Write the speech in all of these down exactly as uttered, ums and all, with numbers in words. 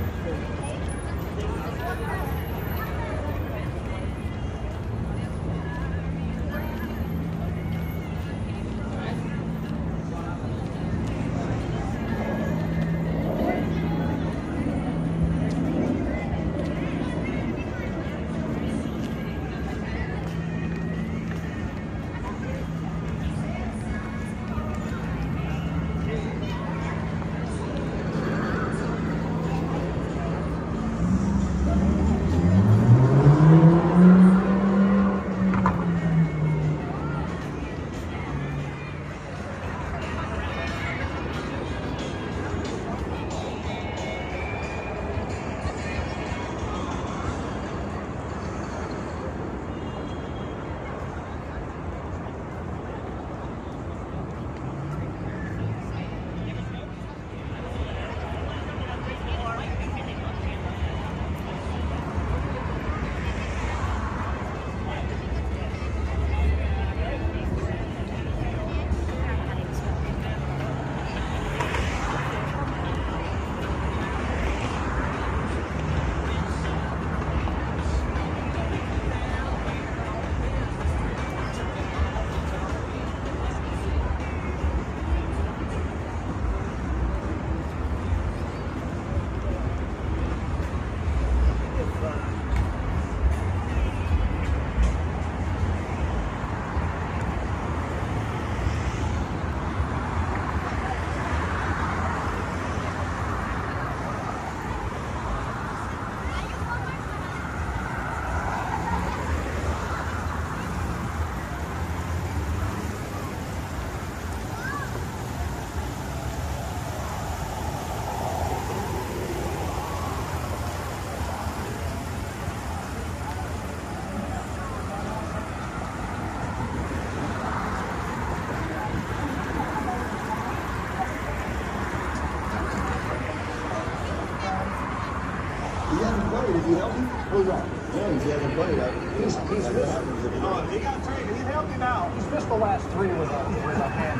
Did he help you? Who's that? James, he hasn't played. He's, he's missed. Oh, he got traded. He's healthy now. He's missed the last three with a, with a hand.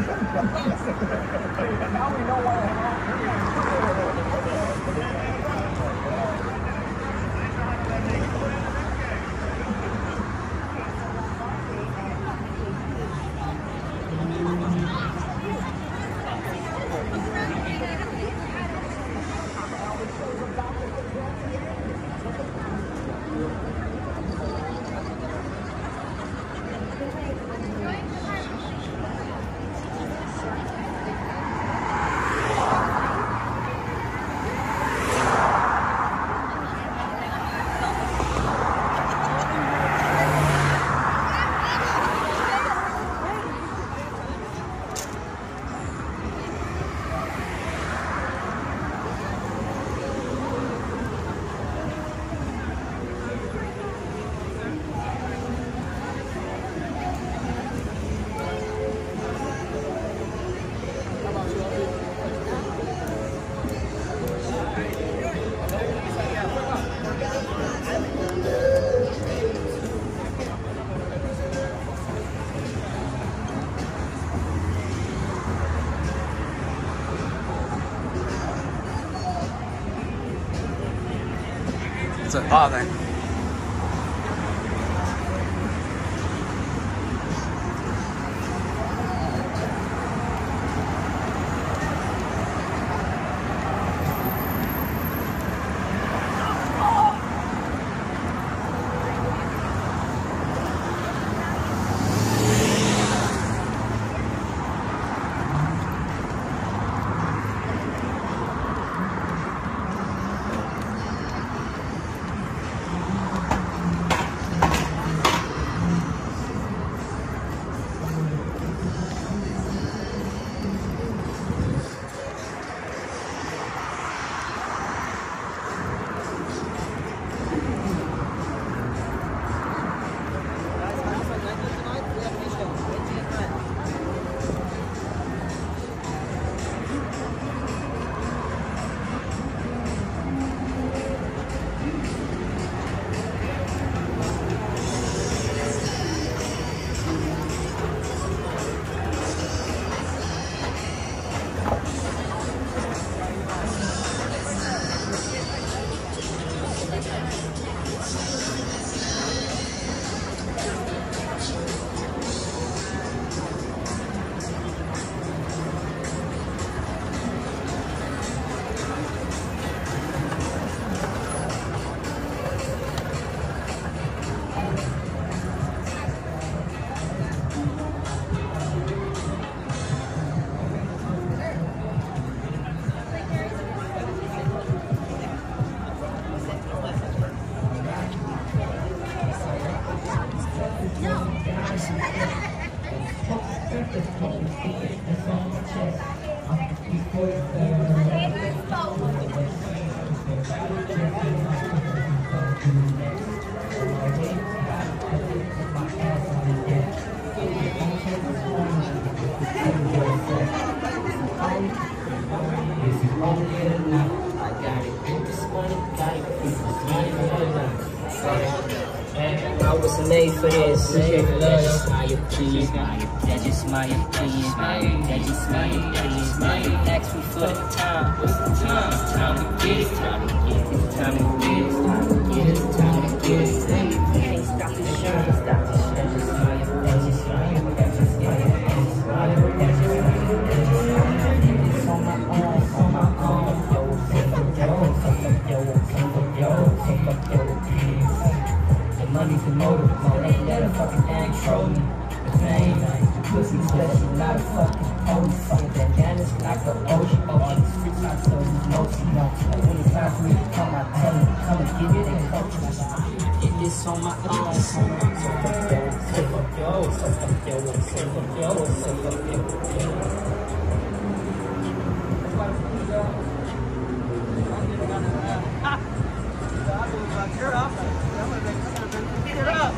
Now we know why I It's a father. I was made for this. That's smile, please. That just smile, please. That just smile, please. Ask me for the time. What's the time? Time to get it. Time to get it. Time to get it. Time to get it. Time to get it. Can't stop the shine. Stop the shine. That just smile. That just smile. That just smile. That just smile. That just smile. That just smile. It's on my own. On my own. Yo, fuck up, yo, fuck up, yo, fuck up, yo, fuck up, yo, please. Money's the motive, ain't that a fucking thing, troll me. The fame, the pussy special, not a fucking pose. Fucking bandanas like the ocean, ocean. Streets not so there's no see, no. When it's time for me to come, I tell them, come and get it and coach. Get this on my own. So fuck yo, so fuck yo, so fuck yo, so fuck yo. You're up. Get up.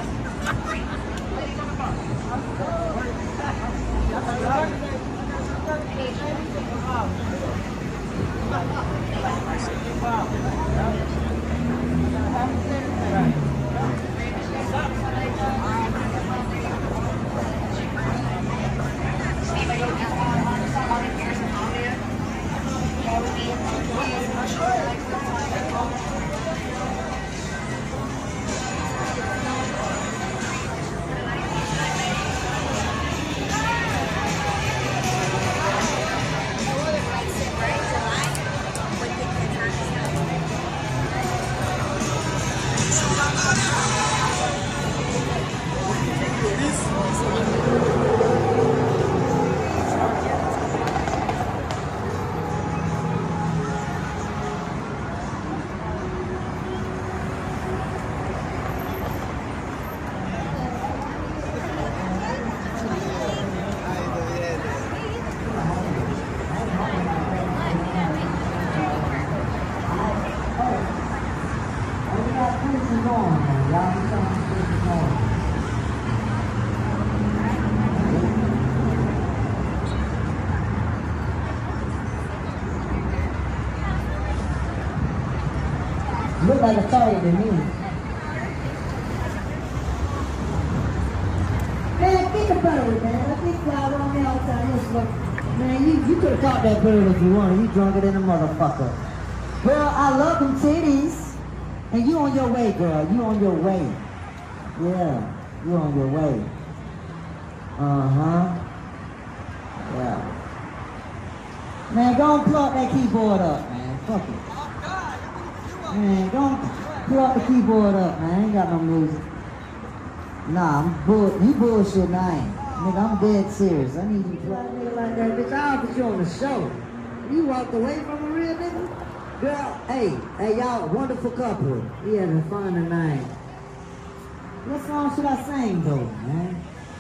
Look like a target to me. Man, think about it, man. I think fly around me all the time. Just look. Man, you, you could have caught that bird if you wanted. You drunk it in a motherfucker. Girl, I love them titties. And you on your way, girl. You on your way. Yeah, you on your way. Uh-huh. Yeah. Man, go and plug that keyboard up, man. Fuck it. Man, don't plug the keyboard up, man. I ain't got no music. Nah, I'm bull you bullshit, I ain't. Nigga, I'm dead serious. I need you to plug a nigga like that, bitch. I offered you on the show. You walked away from a real nigga? Girl, hey, hey, y'all, wonderful couple. We having fun tonight. What song should I sing, though, man?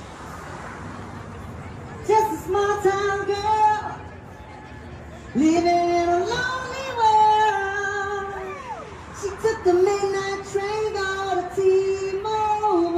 Just a small town girl, living in a lonely world. She took the midnight train, got a T-Mobile.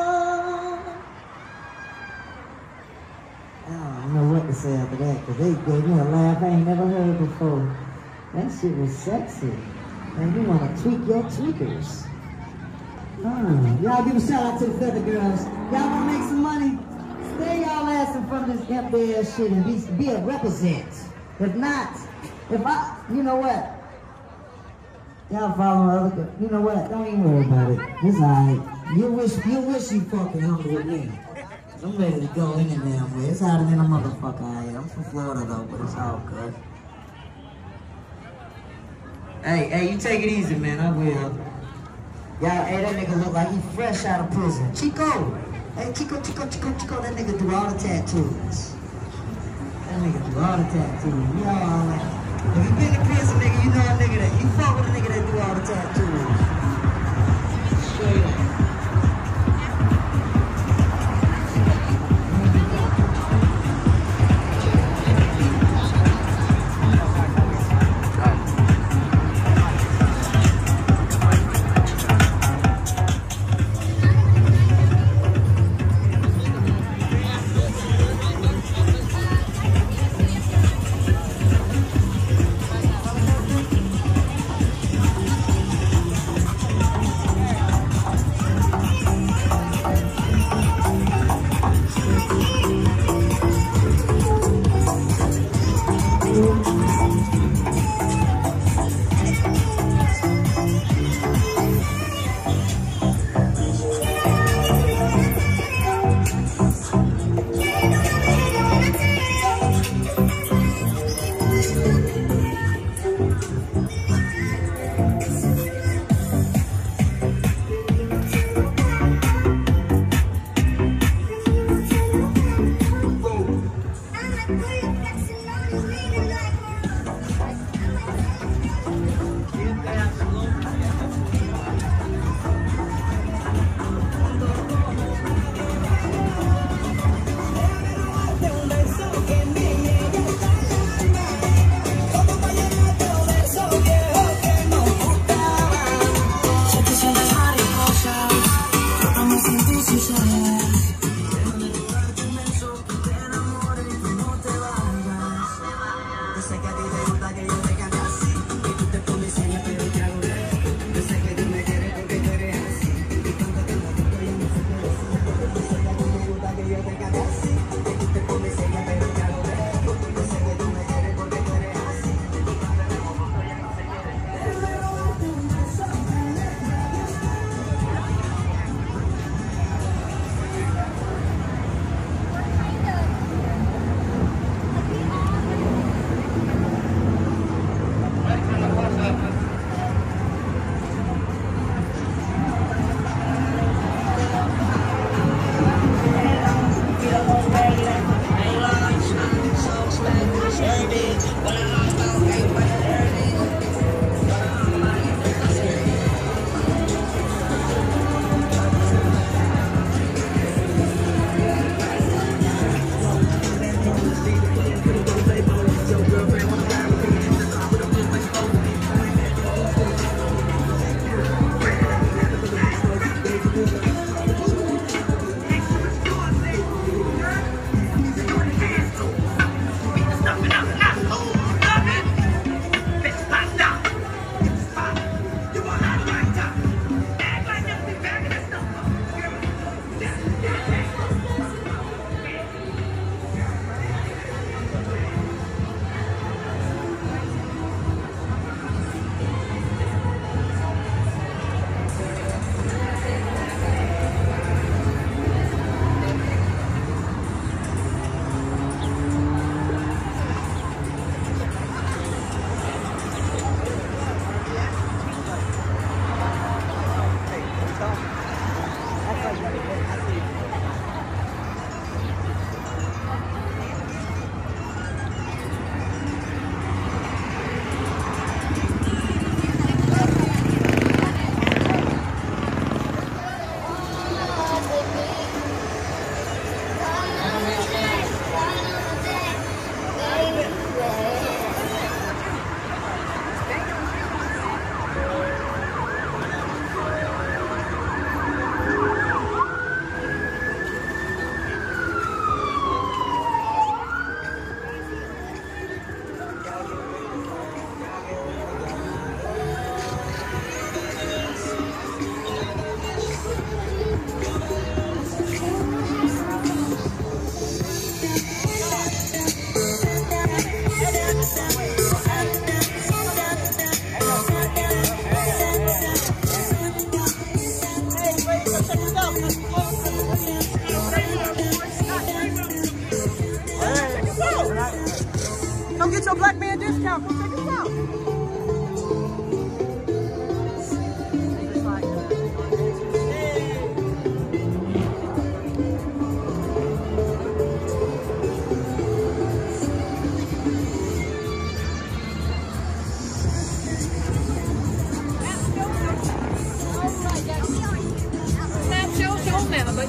I don't know what to say after that, because they gave me a laugh I ain't never heard before. That shit was sexy. And you want to tweak your tweakers. Uh, y'all give a shout out to the Feather Girls. Y'all want to make some money? Stay y'all ass in front of this empty ass shit and be, be a represent. If not, if I, you know what? Y'all following other girls. You know what? Don't even worry about it. It's alright. You wish, you wish you fucking hung with me. I'm ready to go in and damn way. It's hotter than a motherfucker out here. I'm from Florida though, but it's all good. Hey, hey, you take it easy, man. I will. Y'all, hey, that nigga look like he fresh out of prison. Chico! Hey, Chico, Chico, Chico, Chico, that nigga do all the tattoos. That nigga do all the tattoos. We all like, if you been in prison, nigga, you know a nigga that, you fuck with a nigga that do all the tattoos. Straight up.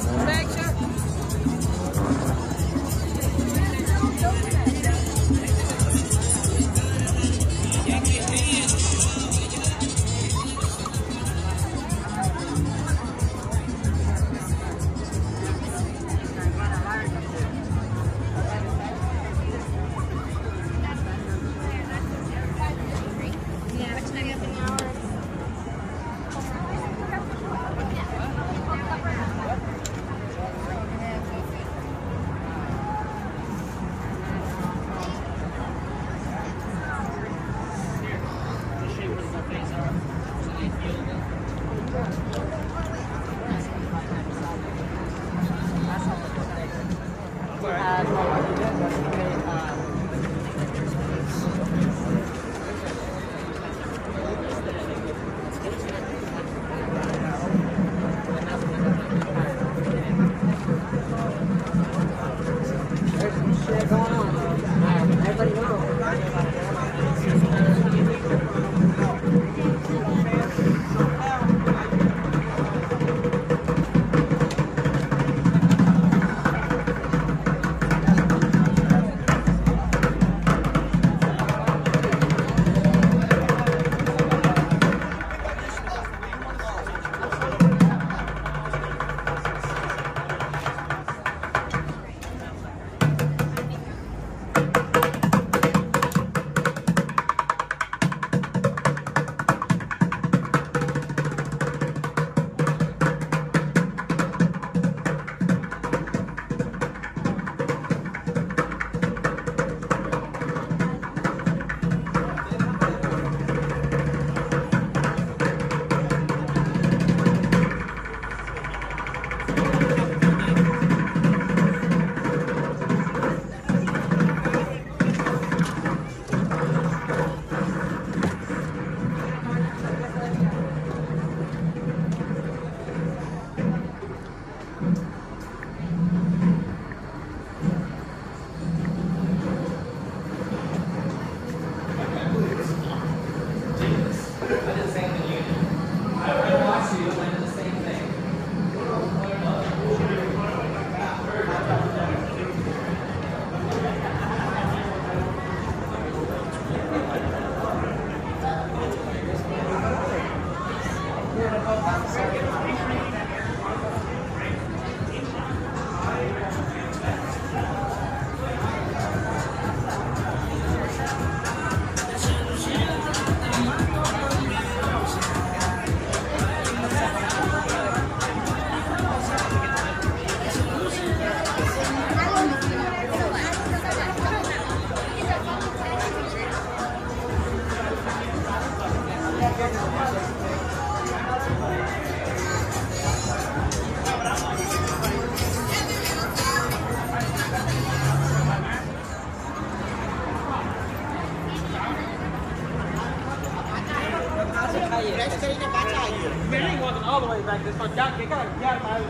All the way back this far. Yeah, you gotta get my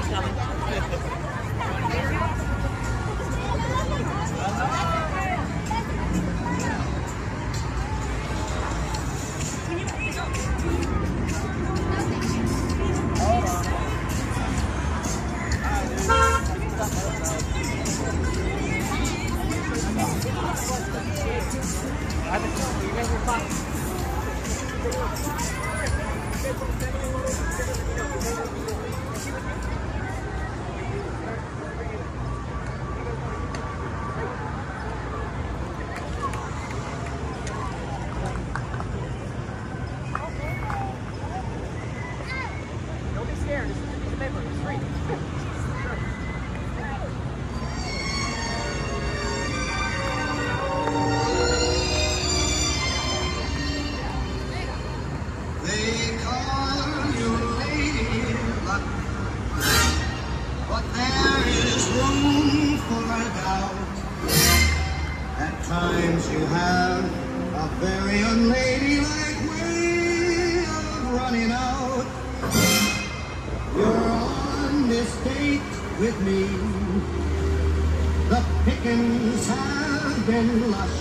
Times you have a very unladylike way of running out. You're on this date with me. The pickings have been lush.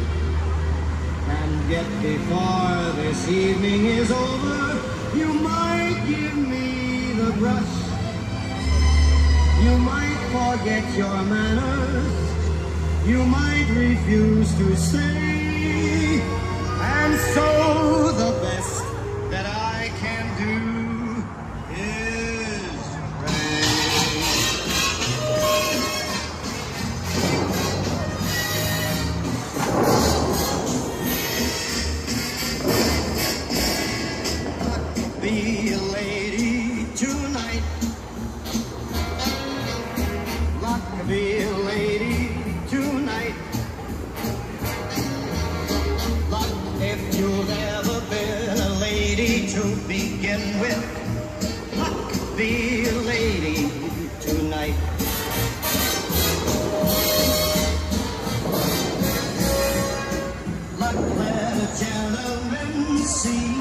And yet before this evening is over, you might give me the brush. You might forget your manners. You might refuse to stay, and so the best that I can do is pray. Be a lady tonight. Luck be a lady. Tonight, but if you've ever been a lady to begin with, be a lady tonight. But let a gentleman see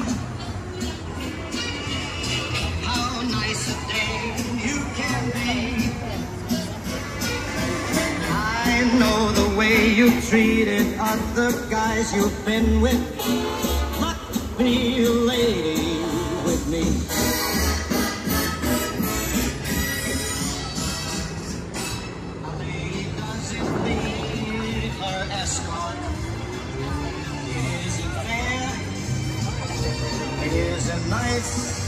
how nice a dame you can be. I know the way you treated other guys you've been with, but be a lady with me. A lady doesn't need her escort. It isn't fair. It isn't nice.